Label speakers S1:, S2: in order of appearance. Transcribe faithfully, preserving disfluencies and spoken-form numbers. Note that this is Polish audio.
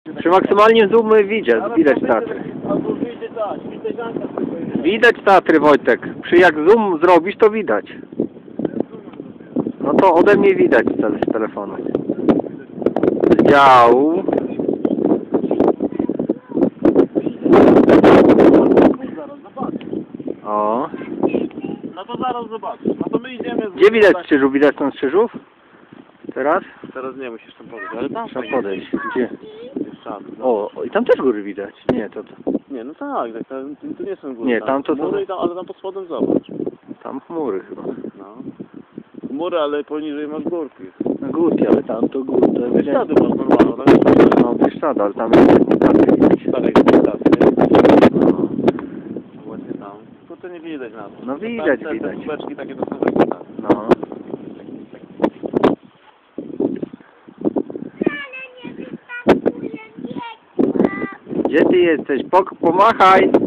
S1: Przy maksymalnym zoomie widać, widać Tatry. Widać Tatry, Wojtek. Przy jak zoom zrobisz, to widać. No to ode mnie widać z telefonu. Z działu. O.
S2: No to zaraz zobaczysz. No to my idziemy...
S1: Gdzie widać Strzyżów? Widać tam Strzyżów? Teraz?
S2: Teraz nie musisz tam podejść, ale tam
S1: Trzeba podejść. Gdzie?
S2: no.
S1: O, o, i tam też góry widać. Nie, to to.
S2: Nie, no tak, tak tam, tu nie są góry.
S1: Nie, tam to- to-
S2: Chmury, i tam, ale tam pod spodem zobacz.
S1: Tam chmury chyba.
S2: No. Chmury, ale poniżej masz górki.
S1: No górki, ale tam to góry. To jest
S2: Bieszczady masz normalną, tam jest
S1: no Bieszczady, ale tam jest nie Tatry widać.
S2: starej bieszczady, nie?
S1: No.
S2: Właśnie tam. Tu to nie widać na to.
S1: No widać,
S2: te, te,
S1: widać.
S2: Te kubeczki takie to są takie.
S1: No. Gdzie ty jesteś? Pok pomachaj!